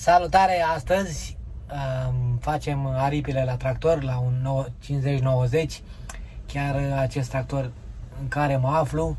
Salutare! Astăzi facem aripile la tractor, la un 50-90, chiar acest tractor în care mă aflu.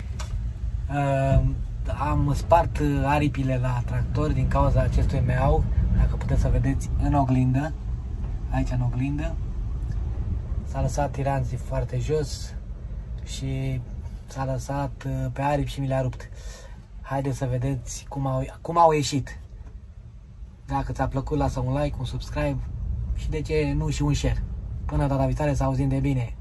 Am spart aripile la tractor din cauza acestui meau, dacă puteți să vedeți în oglindă, aici în oglindă. S-a lăsat tiranții foarte jos și s-a lăsat pe aripi și mi le-a rupt. Haideți să vedeți cum au ieșit. Dacă ți-a plăcut, lasă un like, un subscribe și de ce nu și un share. Până data viitoare, să auzim de bine.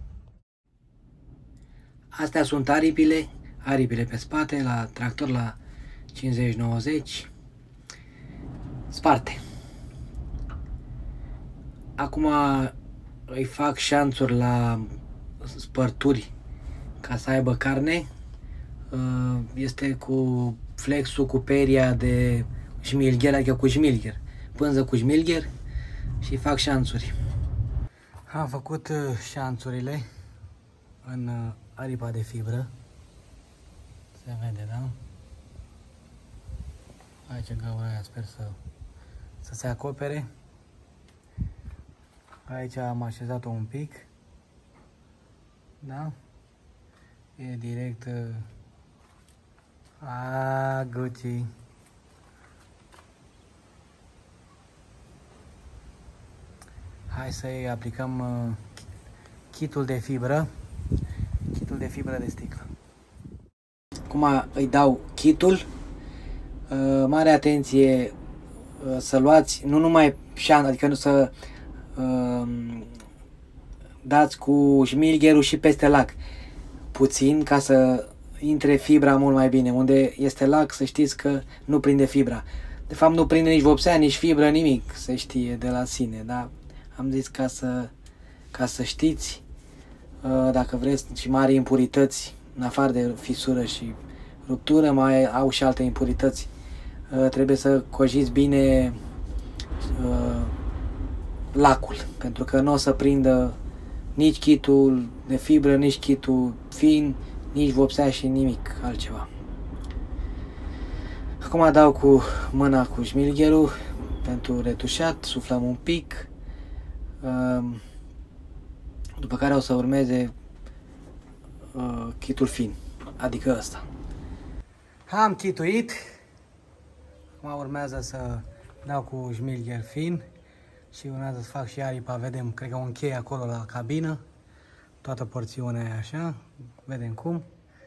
Astea sunt aripile pe spate, la tractor la 50-90, sparte. Acum îi fac șanțuri la spărturi ca să aibă carne. Este cu flexul, cu peria de șmilgher, adică cu șmilgher, pânză cu șmilgher, și fac șanțuri. Am făcut șanțurile în aripa de fibră. Se vede, da? Aici gaura aia, sper să se acopere. Aici am așezat-o un pic. Da? E direct Gucci. Hai să-i aplicăm kitul de fibră, de sticlă. Acum îi dau kitul. Mare atenție să luați nu numai șan, adică nu să dați cu șmilgherul și peste lac puțin, ca să intre fibra mult mai bine. Unde este lac, să știți că nu prinde fibra. De fapt nu prinde nici vopsea, nici fibră, nimic, se știe de la sine, da? Am zis ca să știți, dacă vreți, și mari impurități, în afară de fisură și ruptură, mai au și alte impurități. Trebuie să cojiți bine lacul, pentru că nu o să prindă nici kitul de fibră, nici kitul fin, nici vopsea și nimic altceva. Acum dau cu mâna cu șmilgherul pentru retușat, suflăm un pic, după care o să urmeze kitul fin, adică ăsta. Am chituit, acum urmează să dau cu șmilgher fin și urmează să fac și aripa, vedem, cred că o închei acolo la cabină, toată porțiunea e așa, vedem cum.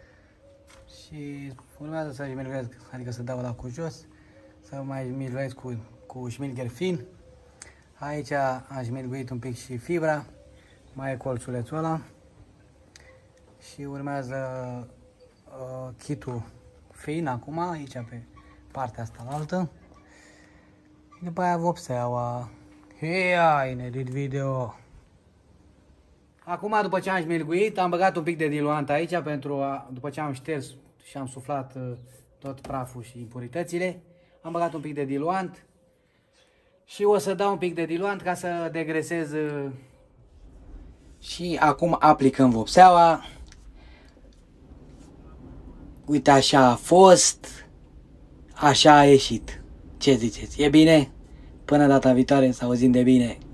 Și urmează să șmilghez, adică să dau la cu jos, să mai șmilghez cu șmilgher fin. Aici am șmilguit un pic și fibra, mai e colțulețul ăla. Și urmează kitul fin acum, aici pe partea asta altă. După aia vopseaua. Hei, inedit video. Acum, după ce am șmilguit, am băgat un pic de diluant aici, după ce am șters și am suflat tot praful și impuritățile, am băgat un pic de diluant și o să dau un pic de diluant ca să degresez. Și acum aplicăm vopseaua. Uite, așa a fost, așa a ieșit. Ce ziceți? E bine? Până data viitoare, să auzim de bine.